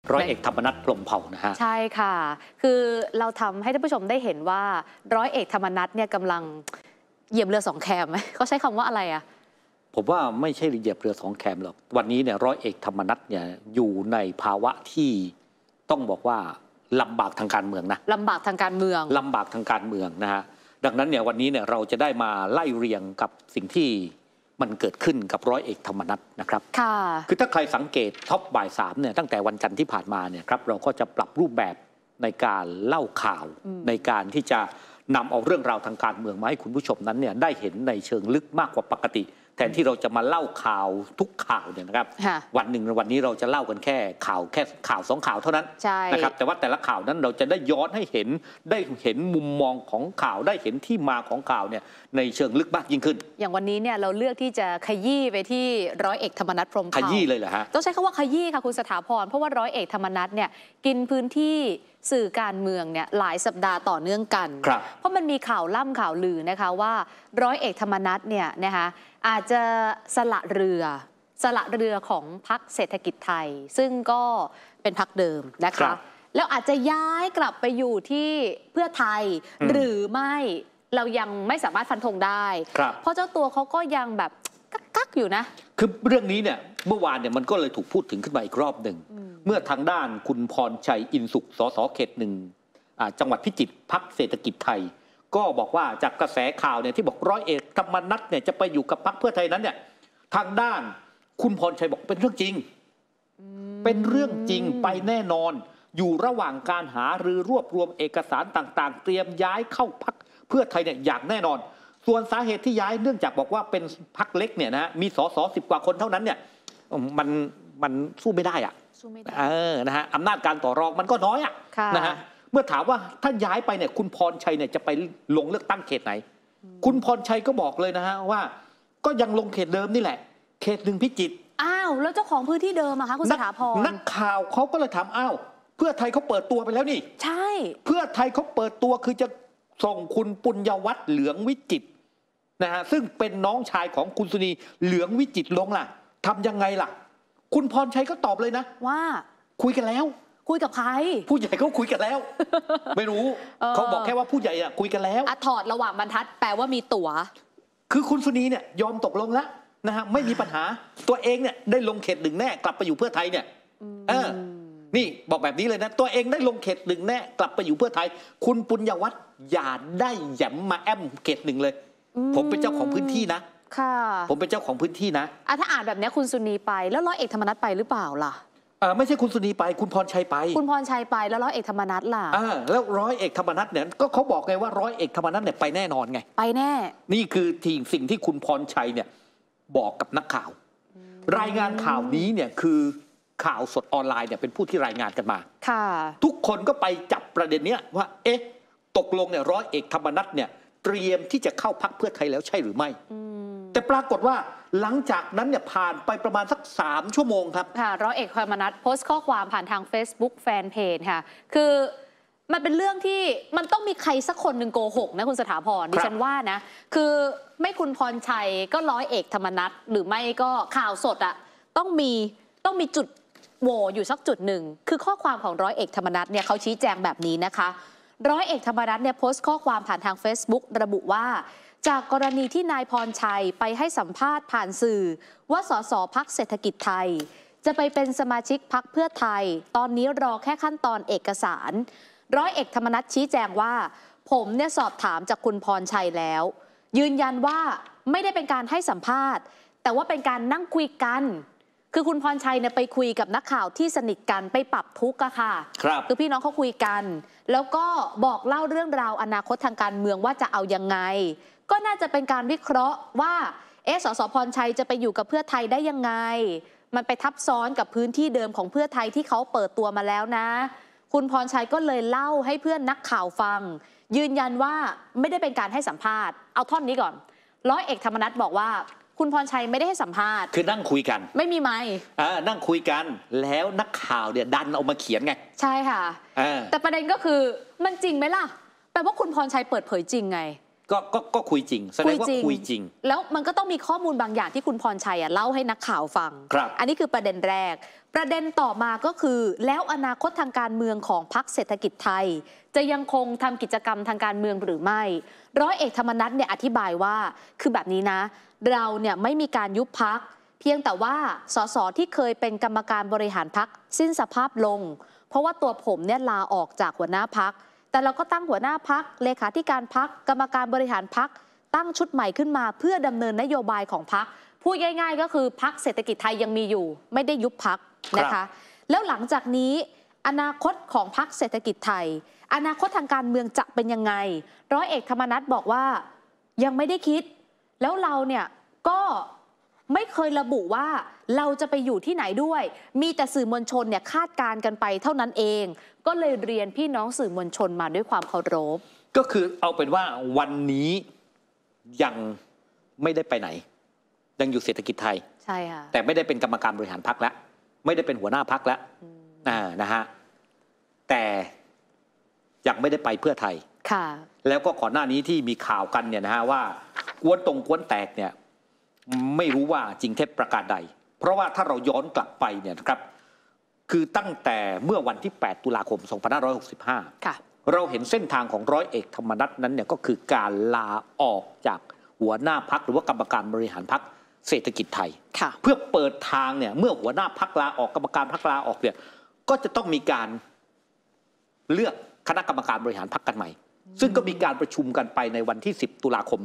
ร้อยเอกธรรมนัส พรหมเผ่านะฮะใช่ค่ะคือเราทำให้ท่านผู้ชมได้เห็นว่าร้อยเอกธรรมนัสเนี่ยกำลังเหยียบเรือสองแคมไหมเขาใช้คำว่าอะไรอะผมว่าไม่ใช่เหยียบเรือสองแคมหรอกวันนี้เนี่ยร้อยเอกธรรมนัสเนี่ยอยู่ในภาวะที่ต้องบอกว่าลำบากทางการเมืองนะลำบากทางการเมืองลำบากทางการเมืองนะฮะดังนั้นเนี่ยวันนี้เนี่ยเราจะได้มาไล่เรียงกับสิ่งที่มันเกิดขึ้นกับร้อยเอกธรรมนัสนะครับค่ะคือถ้าใครสังเกตท็อปบ่าย3เนี่ยตั้งแต่วันจันทร์ที่ผ่านมาเนี่ยครับเราก็จะปรับรูปแบบในการเล่าข่าวในการที่จะนำเอาเรื่องราวทางการเมืองมาให้คุณผู้ชมนั้นเนี่ยได้เห็นในเชิงลึกมากกว่าปกติแทนที่เราจะมาเล่าข่าวทุกข่าวเนี่ยนะครับวันหนึ่งวันนี้เราจะเล่ากันแค่ข่าว2 ข่าวเท่านั้นนะครับแต่ว่าแต่ละข่าวนั้นเราจะได้ย้อนให้เห็นได้เห็นมุมมองของข่าวได้เห็นที่มาของข่าวเนี่ยในเชิงลึกมากยิ่งขึ้นอย่างวันนี้เนี่ยเราเลือกที่จะขยี้ไปที่ร้อยเอกธรรมนัส พรหมเผ่าขยี้เลยเหรอฮะต้องใช้คำว่าขยี้ค่ะคุณสถาพรเพราะว่าร้อยเอกธรรมนัสเนี่ยกินพื้นที่สื่อการเมืองเนี่ยหลายสัปดาห์ต่อเนื่องกันเพราะมันมีข่าวล่ำข่าวลือนะคะว่าร้อยเอกธรรมนัสเนี่ยนะคะอาจจะสละเรือของพรรคเศรษฐกิจไทยซึ่งก็เป็นพรรคเดิมนะคะแล้วอาจจะย้ายกลับไปอยู่ที่เพื่อไทยหรือไม่เรายังไม่สามารถฟันธงได้เพราะเจ้าตัวเขาก็ยังแบบกักอยู่นะคือเรื่องนี้เนี่ยเมื่อวานเนี่ยมันก็เลยถูกพูดถึงขึ้นมาอีกรอบหนึ่งเมื่อทางด้านคุณพรชัยอินสุขสสเขต 1จังหวัดพิจิตรพรรคเศรษฐกิจไทยก็บอกว่าจากกระแสข่าวเนี่ยที่บอกร้อยเอกธรรมนัสเนี่ยจะไปอยู่กับพรรคเพื่อไทยนั้นเนี่ยทางด้านคุณพรชัยบอกเป็นเรื่องจริงเป็นเรื่องจริงไปแน่นอนอยู่ระหว่างการหารือรวบรวมเอกสารต่างๆเตรียมย้ายเข้าพรรคเพื่อไทยเนี่ยอย่างแน่นอนส่วนสาเหตุที่ย้ายเนื่องจากบอกว่าเป็นพรรคเล็กเนี่ยนะมีสส10 กว่าคนเท่านั้นเนี่ยมันสู้ไม่ได้อะนะฮะอำนาจการต่อรองมันก็น้อยอะนะฮะเมื่อถามว่าถ้าย้ายไปเนี่ยคุณพรชัยเนี่ยจะไปลงเลือกตั้งเขตไหนคุณพรชัยก็บอกเลยนะฮะว่าก็ยังลงเขตเดิมนี่แหละเขต 1พิจิตรอ้าวแล้วเจ้าของพื้นที่เดิมอะคะคุณสถาพรนักข่าวเขาก็เลยถามอ้าวเพื่อไทยเขาเปิดตัวไปแล้วนี่ใช่เพื่อไทยเขาเปิดตัวคือจะส่งคุณปุญญวัฒน์เหลืองวิจิตรนะฮะซึ่งเป็นน้องชายของคุณสุนีเหลืองวิจิตรลงล่ะทำยังไงล่ะคุณพรชัยก็ตอบเลยนะว่าคุยกันแล้วคุยกับใครผู้ใหญ่เขาคุยกันแล้ว ไม่รู้เขาบอกแค่ว่าผู้ใหญ่คุยกันแล้วถอดระหว่างบรรทัดแปลว่ามีตั๋วคือคุณสุนีเนี่ยยอมตกลงแล้วนะฮะไม่มีปัญหาตัวเองเนี่ยได้ลงเขต 1แน่กลับไปอยู่เพื่อไทยเนี่ยนี่บอกแบบนี้เลยนะตัวเองได้ลงเขต 1แน่กลับไปอยู่เพื่อไทยคุณปุญญวัฒน์อย่าได้แหย่มมาแอมเขต 1เลยผมเป็นเจ้าของพื้นที่นะค่ะผมเป็นเจ้าของพื้นที่นะถ้าอ่านแบบนี้คุณสุนีไปแล้วร้อยเอกธรรมนัสไปหรือเปล่าล่ะไม่ใช่คุณสุนีไปคุณพรชัยไปคุณพรชัยไปแล้วร้อยเอกธรรมนัสล่ะแล้วร้อยเอกธรรมนัสเนี่ยก็เขาบอกไงว่าร้อยเอกธรรมนัสเนี่ยไปแน่นอนไงไปแน่นี่คือสิ่งที่คุณพรชัยเนี่ยบอกกับนักข่าวรายงานข่าวนี้เนี่ยคือข่าวสดออนไลน์เนี่ยเป็นผู้ที่รายงานกันมาค่ะทุกคนก็ไปจับประเด็นเนี้ยว่าเอ๊ะตกลงเนี่ยร้อยเอกธรรมนัสเนี่ยเตรียมที่จะเข้าพรรคเพื่อไทยแล้วใช่หรือไม่แต่ปรากฏว่าหลังจากนั้นเนี่ยผ่านไปประมาณสัก3 ชั่วโมงครับค่ะร้อยเอกธรรมนัสโพสต์ข้อความผ่านทาง Facebook แฟนเพจค่ะคือมันเป็นเรื่องที่มันต้องมีใครสักคนหนึ่งโกหกนะคุณสถาพรดิฉันว่านะคือไม่คุณพรชัยก็ร้อยเอกธรรมนัสหรือไม่ก็ข่าวสดอะต้องมีจุดโหว่อยู่สักจุดหนึ่งคือข้อความของร้อยเอกธรรมนัสเนี่ยเขาชี้แจงแบบนี้นะคะร้อยเอกธรรมนัสเนี่ยโพสต์ข้อความผ่านทาง Facebook ระบุว่าจากกรณีที่นายพรชัยไปให้สัมภาษณ์ผ่านสื่อว่าสสพรรคเศรษฐกิจไทยจะไปเป็นสมาชิกพรรคเพื่อไทยตอนนี้รอแค่ขั้นตอนเอกสารร้อยเอกธรรมนัสชี้แจงว่าผมเนี่ยสอบถามจากคุณพรชัยแล้วยืนยันว่าไม่ได้เป็นการให้สัมภาษณ์แต่ว่าเป็นการนั่งคุยกันคือคุณพรชัยเนี่ยไปคุยกับนักข่าวที่สนิทกันไปปรับทุกข์อะค่ะคือพี่น้องเขาคุยกันแล้วก็บอกเล่าเรื่องราวอนาคตทางการเมืองว่าจะเอายังไงก็น่าจะเป็นการวิเคราะห์ว่าสสพรชัยจะไปอยู่กับเพื่อไทยได้ยังไงมันไปทับซ้อนกับพื้นที่เดิมของเพื่อไทยที่เขาเปิดตัวมาแล้วนะคุณพรชัยก็เลยเล่าให้เพื่อนนักข่าวฟังยืนยันว่าไม่ได้เป็นการให้สัมภาษณ์เอาท่อนนี้ก่อนร้อยเอกธรรมนัสบอกว่าคุณพรชัยไม่ได้ให้สัมภาษณ์คือนั่งคุยกันไม่มีไมค์นั่งคุยกันแล้วนักข่าวเนี่ยดันเอามาเขียนไงใช่ค่ะแต่ประเด็นก็คือมันจริงไหมล่ะแปลว่าคุณพรชัยเปิดเผยจริงไงก็คุยจริงแสดงว่าคุยจริงแล้วมันก็ต้องมีข้อมูลบางอย่างที่คุณพรชัยเล่าให้นักข่าวฟังอันนี้คือประเด็นแรกประเด็นต่อมาก็คือแล้วอนาคตทางการเมืองของพรรคเศรษฐกิจไทยจะยังคงทำกิจกรรมทางการเมืองหรือไม่ร้อยเอกธรรมนัสเนี่ยอธิบายว่าคือแบบนี้นะเราเนี่ยไม่มีการยุบพรรคเพียงแต่ว่าสสที่เคยเป็นกรรมการบริหารพรรคสิ้นสภาพลงเพราะว่าตัวผมเนี่ยลาออกจากหัวหน้าพรรคแต่เราก็ตั้งหัวหน้าพรรคเลขาธิการพรรคกรรมการบริหารพรรคตั้งชุดใหม่ขึ้นมาเพื่อดำเนินนโยบายของพรรคพูดง่ายๆก็คือพรรคเศรษฐกิจไทยยังมีอยู่ไม่ได้ยุบพรรคนะคะแล้วหลังจากนี้อนาคตของพรรคเศรษฐกิจไทยอนาคตทางการเมืองจะเป็นยังไงร้อยเอกธรรมนัสบอกว่ายังไม่ได้คิดแล้วเราเนี่ยก็ไม่เคยระบุว่าเราจะไปอยู่ที่ไหนด้วยมีแต่สื่อมวลชนเนี่ยคาดการณ์กันไปเท่านั้นเองก็เลยเรียนพี่น้องสื่อมวลชนมาด้วยความเคารพก็คือเอาเป็นว่าวันนี้ยังไม่ได้ไปไหนยังอยู่เศรษฐกิจไทยใช่ค่ะแต่ไม่ได้เป็นกรรมการบริหารพรรคแล้วไม่ได้เป็นหัวหน้าพรรคแล้วนะฮะแต่ยังไม่ได้ไปเพื่อไทยค่ะแล้วก็ก่อนหน้านี้ที่มีข่าวกันเนี่ยนะฮะว่ากวนแตกเนี่ยไม่รู้ว่าจริงเท็จประการใดเพราะว่าถ้าเราย้อนกลับไปเนี่ยนะครับคือตั้งแต่เมื่อวันที่8ตุลาคม2565 ค่ะเราเห็นเส้นทางของร้อยเอกธรรมนัสนั้นเนี่ยก็คือการลาออกจากหัวหน้าพรรคหรือว่ากรรมการบริหารพรรคเศรษฐกิจไทยเพื่อเปิดทางเนี่ยเมื่อหัวหน้าพรรคลาออกกรรมการพรรคลาออกเนี่ยก็จะต้องมีการเลือกคณะกรรมการบริหารพรรคกันใหม่ซึ่งก็มีการประชุมกันไปในวันที่10ตุลาคม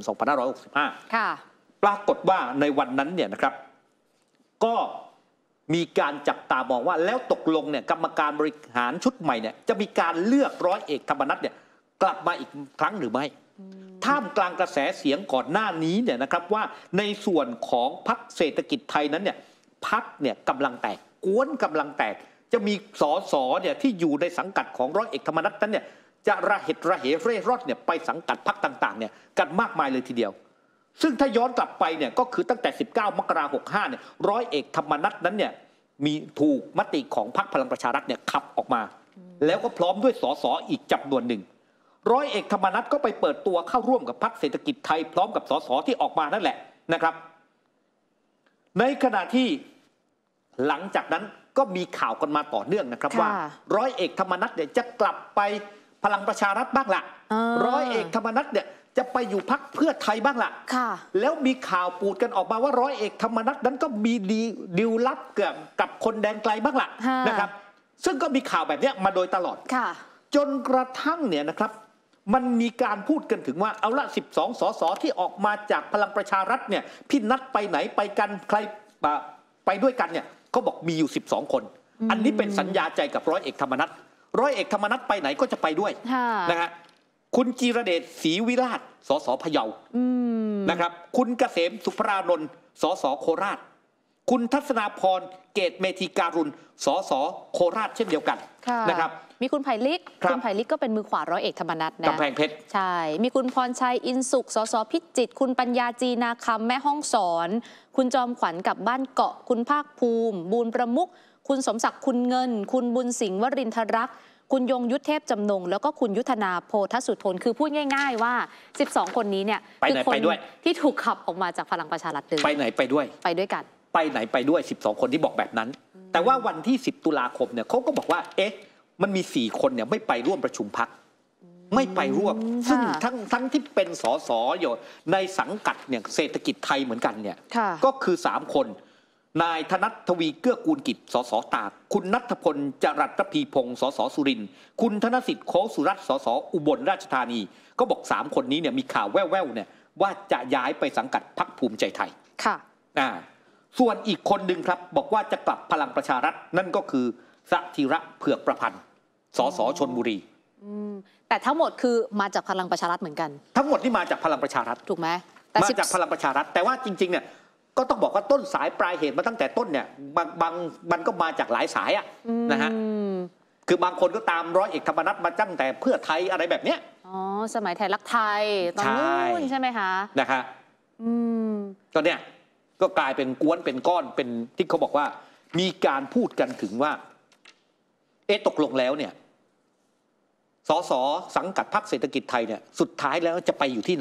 2565 ค่ะปรากฏว่าในวันนั้นเนี่ยนะครับก็มีการจับตามองว่าแล้วตกลงเนี่ยกรรมการบริหารชุดใหม่เนี่ยจะมีการเลือกร้อยเอกธรรมนัสเนี่ยกลับมาอีกครั้งหรือไม่ท่ามกลางกระแสเสียงก่อนหน้านี้เนี่ยนะครับว่าในส่วนของพรรคเศรษฐกิจไทยนั้นเนี่ยพรรคเนี่ยกำลังแตกกวนกำลังแตกจะมีสสเนี่ยที่อยู่ในสังกัดของร้อยเอกธรรมนัสนั้นเนี่ยจะระเหตุระเหเร่ร่อนเนี่ยไปสังกัดพรรคต่างๆเนี่ยกันมากมายเลยทีเดียวซึ่งถ้าย้อนกลับไปเนี่ยก็คือตั้งแต่19มกราคม65เนี่ยร้อยเอกธรรมนัสนั้นเนี่ยมีถูกมติของพรรคพลังประชารัฐเนี่ยขับออกมาแล้วก็พร้อมด้วยสสอีกจำนวนหนึ่งร้อยเอกธรรมนัสก็ไปเปิดตัวเข้าร่วมกับพรรคเศรษฐกิจไทยพร้อมกับสสที่ออกมานั่นแหละนะครับในขณะที่หลังจากนั้นก็มีข่าวกันมาต่อเนื่องนะครับว่าร้อยเอกธรรมนัสเนี่ยจะกลับไปพลังประชารัฐบ้างละร้อยเอกธรรมนัสเนี่ยจะไปอยู่พรรคเพื่อไทยบ้างละแล้วมีข่าวปูดกันออกมาว่าร้อยเอกธรรมนัสนั้นก็มีดีลลับกับคนแดนไกลบ้างละนะครับซึ่งก็มีข่าวแบบนี้มาโดยตลอดจนกระทั่งเนี่ยนะครับมันมีการพูดกันถึงว่าเอาละ12 สสที่ออกมาจากพลังประชารัฐเนี่ยพี่นัดไปไหนไปกันใครไปด้วยกันเนี่ยเขาบอกมีอยู่12 คนอันนี้เป็นสัญญาใจกับร้อยเอกธรรมนัสร้อยเอกธรรมนัสไปไหนก็จะไปด้วยนะฮะคุณจีรเดชศรีวิราชสสพะเยานะครับคุณเกษมสุภรานนท์สสโคราชคุณทัศนาพรเกตเมธีการุณสสโคราชเช่นเดียวกันนะครับมีคุณไผ่ลิกคุณไผ่ลิกก็เป็นมือขวาร้อยเอกธรรมนัสนะกำแพงเพชรใช่มีคุณพรชัยอินสุขสสพิจิตรคุณปัญญาจีนาคำแม่ห้องสอนคุณจอมขวัญกับบ้านเกาะคุณภาคภูมิบูรประมุขคุณสมศักดิ์คุณเงินคุณบุญสิงห์วรินทรักษ์คุณยงยุทธเทพจำนงแล้วก็คุณยุทธนาโพธสุทนคือพูดง่ายๆว่า12 คนนี้เนี่ยคือคนที่ถูกขับออกมาจากพลังประชารัฐไปไหนไปด้วยกันไปไหนไปด้วย12 คนที่บอกแบบนั้นแต่ว่าวันที่10ตุลาคมเนี่ยเขาก็บอกว่าเอ๊ะมันมี4 คนเนี่ยไม่ไปร่วมประชุมพรรคไม่ไปร่วมซึ่งทั้งที่เป็นสสอยู่ในสังกัดเนี่ยเศรษฐกิจไทยเหมือนกันเนี่ยก็คือ3 คนนายธนัททวีเกื้อกูลกิจสสตากคุณณัฐพลจรัสระพีพงศ์สสสุรินทร์คุณธนสิทธิ์โคสุรัตน์สสอุบลราชธานีก็บอก3 คนนี้เนี่ยมีข่าวแว่วๆเนี่ยว่าจะย้ายไปสังกัดพรรคภูมิใจไทยค่ะส่วนอีกคนหนึ่งครับบอกว่าจะกลับพลังประชารัฐนั่นก็คือสถิระเผือกประพันธ์สสชลบุรีแต่ทั้งหมดคือมาจากพลังประชารัฐเหมือนกันทั้งหมดที่มาจากพลังประชารัฐถูกไหมมาจากพลังประชารัฐแต่ว่าจริงๆเนี่ยก็ต้องบอกว่าต้นสายปลายเหตุมาตั้งแต่ต้นเนี่ยมันก็มาจากหลายสายอะนะฮะคือบางคนก็ตามร้อยเอกธรรมนัสมาตั้งแต่เพื่อไทยอะไรแบบเนี้ยสมัยไทยรักไทยตอนนู้นใช่ไหมคะนะคะก็เนี่ยก็กลายเป็นกวนเป็นก้อนเป็นที่เขาบอกว่ามีการพูดกันถึงว่าตกลงแล้วเนี่ยสสสังกัดพรรคเศรษฐกิจไทยเนี่ยสุดท้ายแล้วจะไปอยู่ที่ไหน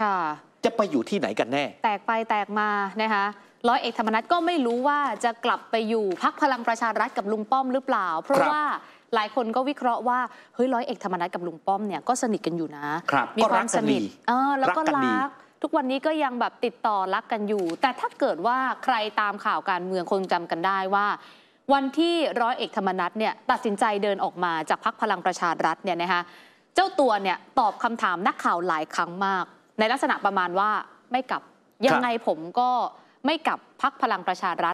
ค่ะจะไปอยู่ที่ไหนกันแน่แตกไปแตกมานะคะร้อยเอกธรรมนัฐก็ไม่รู้ว่าจะกลับไปอยู่พรรคพลังประชารัฐกับลุงป้อมหรือเปล่าเพราะว่าหลายคนก็วิเคราะห์ว่าเฮ้ยร้อยเอกธรรมนัฐกับลุงป้อมเนี่ยก็สนิทกันอยู่นะมีความสนิทแล้วก็รักทุกวันนี้ก็ยังแบบติดต่อรักกันอยู่ แต่ถ้าเกิดว่าใครตามข่าวการเมืองคงจำกันได้ว่าวันที่ร้อยเอกธรรมนัฐเนี่ยตัดสินใจเดินออกมาจากพรรคพลังประชารัฐเนี่ยนะคะเจ้าตัวเนี่ยตอบคำถามนักข่าวหลายครั้งมากในลักษณะประมาณว่าไม่กลับยังไงผมก็ไม่กลับพรรคพลังประชารัฐ